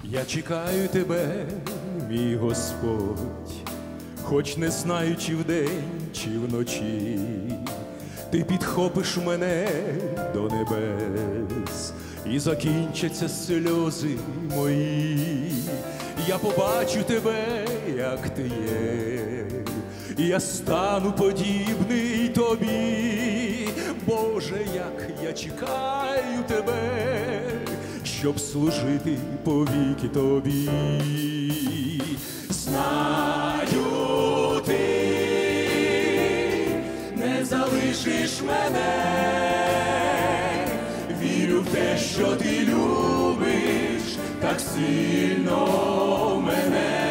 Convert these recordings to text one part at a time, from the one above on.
Я чекаю тебе, мій Господь, хоч не знаю, чи вдень, чи вночі. Ти підхопиш мене до небес, і закінчаться сльози мої. Я побачу тебе, як ти є, і я стану подібний тобі. Боже, як я чекаю тебе, щоб служити повіки тобі. Знаю, ти не залишиш мене, вірю в те, що ти любиш так сильно мене.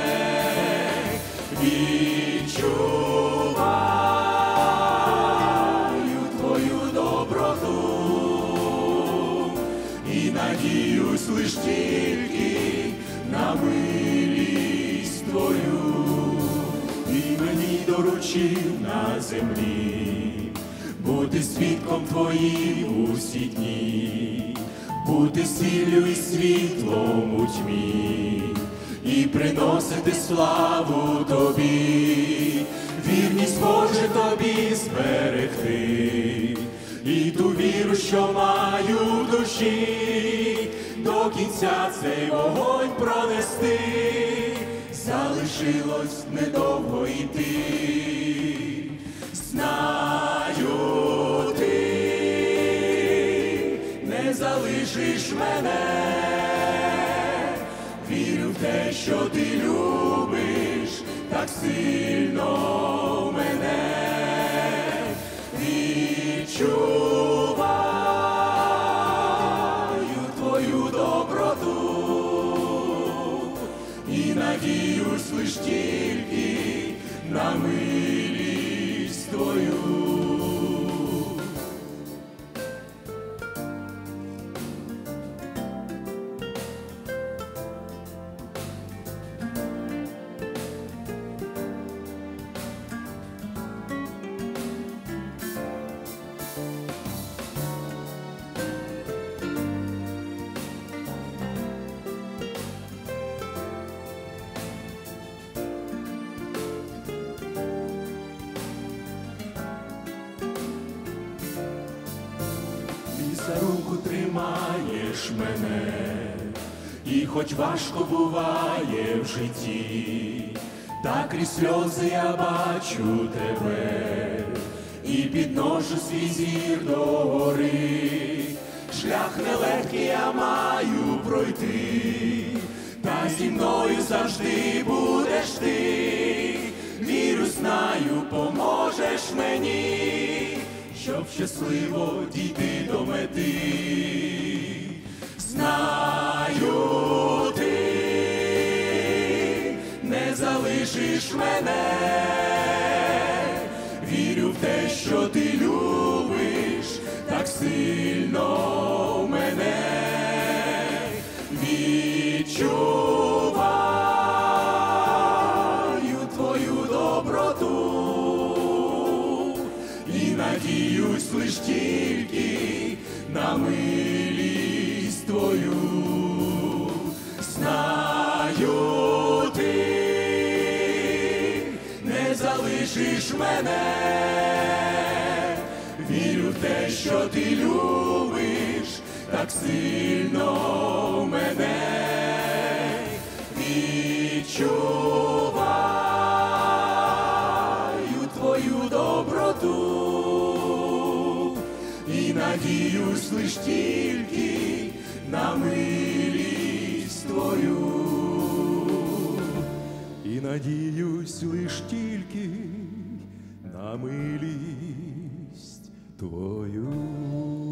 Відчуваю твою доброту і надіюсь лиш тільки на милість твою. Ти мені доручив на землі бути свідком твоїм усі дні, бути сіллю і світлом у тьмі, і приносити славу тобі, вірність Боже тобі зберегти, і ту віру, що маю в душі, до кінця цей вогонь пронести. Залишилось недовго йти. Знаю, ти не залишиш мене, вірю в те, що ти любиш так сильно мене. Відчуваю твою доброту і надіюсь лиш тільки на милість твою. За руку тримаєш мене, і хоч важко буває в житті, та крізь сльози я бачу тебе, і підношу свій зір до гори. Шлях нелегкий я маю пройти, та зі мною завжди будеш ти. Вірю, знаю, поможеш мені, щоб щасливо дійти до мети. Знаю, ти не залишиш мене, вірю в те, що ти любиш так сильно мене. Відчуваю твою доброту і надіюсь лиш тільки на милість твою. Знаю, ти не залишиш мене, вірю в те, що ти любиш так сильно мене. Відчуваю твою доброту і надіюсь лиш тільки на милість твою. І надіюсь лиш тільки на милість твою.